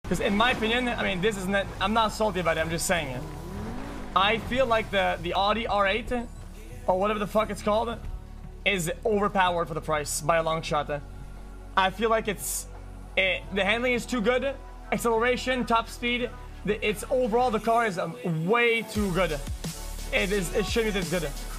Because in my opinion, I mean, this isn't. I'm not salty about it. I'm just saying it. I feel like the Audi R8 or whatever the fuck it's called is overpowered for the price by a long shot. I feel like the handling is too good, acceleration, top speed. It's overall the car is way too good. It shouldn't be this good.